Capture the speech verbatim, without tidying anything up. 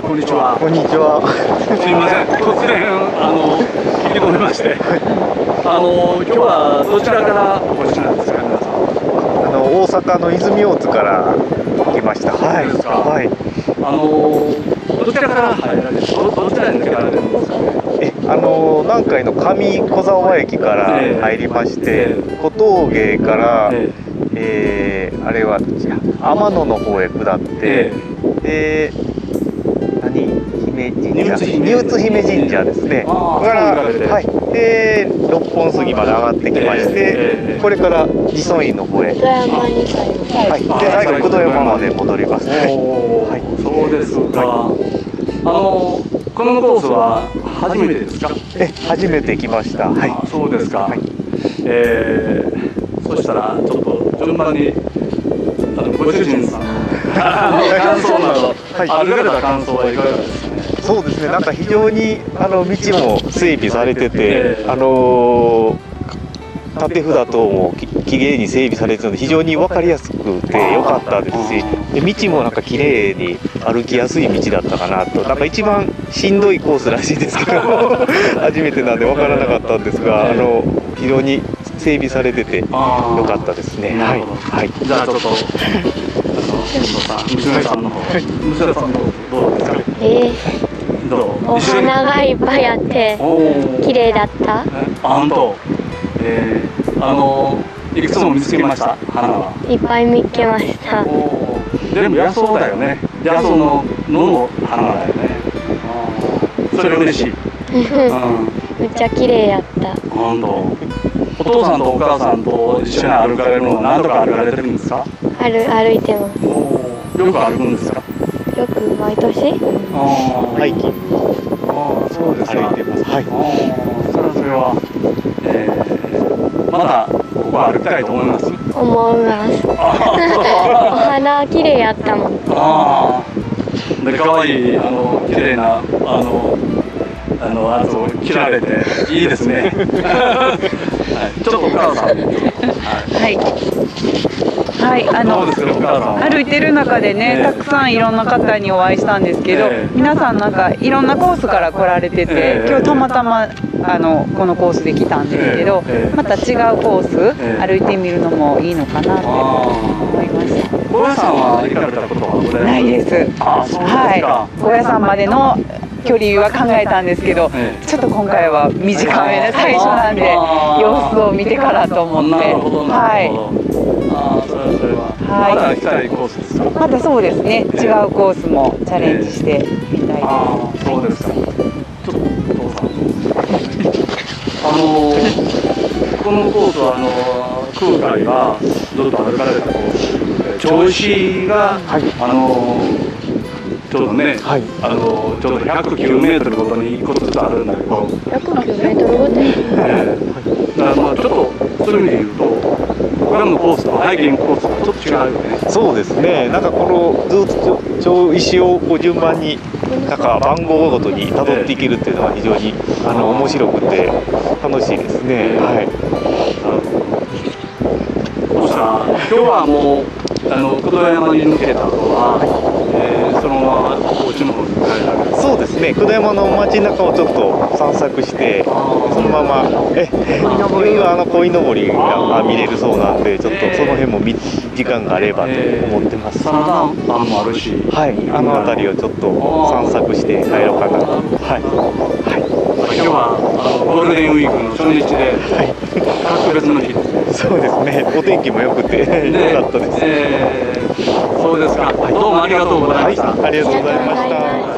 こんにちは。 こんにちは。 すみません。突然あの聞き込めまして、あの今日はどちらからお越しなんですか、皆さん。 あの大阪の泉大津から来ました。はい。はい。 あのどちらから入られる、どどちらに抜けられるんですかね。 え、あの南海の上小沢駅から入りまして、小峠から、えーえー、あれは天野の方へ下って、で、何姫神社、丹生姫神社ですね。から、はい。で、六本杉まで上がってきまして、これから自尊院の方へ。 九度山に帰ります。 はい。で、最後九度山まで戻ります。 はい。そうですか。あのこのコースは初めてですか？ え、初めて来ました。はい。 そうですか。はい、えー、そしたらちょっと順番にあのご主人さんの感想など、はい、歩かれた感想はいかがですかね？ そうですね。なんか非常にあの道も整備されてて、あの縦札等もきれいに整備されてるので非常に分かりやすくて良かったですし、で道もなんかきれいに歩きやすい道だったかなと。なんか一番しんどいコースらしいですけど初めてなんで分からなかったんですが、あの非常に整備されてて良かったですね。はい、はい、 じゃあちょっとあの娘さんの方、娘さんのどうですか？ えー、どう？お花がいっぱいあって綺麗だった。 あ、本当。えー、あのいくつも見つけました。花はいっぱい見つけました。 全部野草だよね。野草の野の花だよね。それ嬉しい。 めっちゃ綺麗やった。 本当。お父さんとお母さんと一緒に歩かれるのは何度か歩かれてるんですか？ 歩歩いてます。 よく歩くんですか？ よく毎年？ ハイキング。 ああ、そうですか。 歩いてます。はい。 それはそれは、えー、またここ歩きたいと思います。 思います。お花綺麗やったもん。 ああ。で、可愛いあの綺麗なあのあのやつを着られていいですね。はい。ちょっとお母さん。 はい。はい、あの歩いてる中でね、たくさんいろんな方にお会いしたんですけど、皆さんなんかいろんなコースから来られてて、今日たまたまあのこのコースで来たんですけど、また違うコース歩いてみるのもいいのかなって思いました。 高野山は行かれたことはございますか？ ないです。はい。高野山までの距離は考えたんですけど、ちょっと今回は短めで最初なんで様子を見てからと思って、はい。 ああ、それはそれは。まだ行きたいコースですか？ またそうですね。違うコースもチャレンジしてみたいです。 ああ、そうですか。ちょっとお父さん。あのこのコースはあの空海がずっと歩かれたコース。銚子があのちょうどね、はい、あのちょうどひゃくきゅうメートルごとにいっこずつあるんだけど、 ひゃくきゅうメートルごとに、 えー、だからまあちょっとそういう意味で言うと他のコースとハイキングコースとちょっと違うよね。 そうですね。なんかこのずっと町石をこう順番になんか番号ごとに辿っていけるっていうのは非常にあの面白くて楽しいですね。はい。 そしたら今日はもうあの九度山に抜けた後は、えー、そのままお家の方に帰られる。 そうですね。九度山の街中をちょっと散策して、そのままえ夜はあの鯉のぼりが見れるそうなんで、ちょっとその辺も見時間があればと思ってます。 サラダパンもあるし、 はい。あの辺りをちょっと散策して帰ろうかなと。はい。はい。 今日はあのゴールデンウィークの初日で、はい、格別の日ですね。 そうですね。お天気も良くて良かったです。 えー、そうですか。どうもありがとうございました。 はい、ありがとうございました。